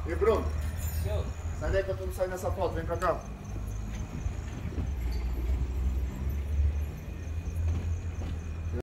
E Bruno, Senhor, sai daí pra tu não sair nessa foto, vem pra cá.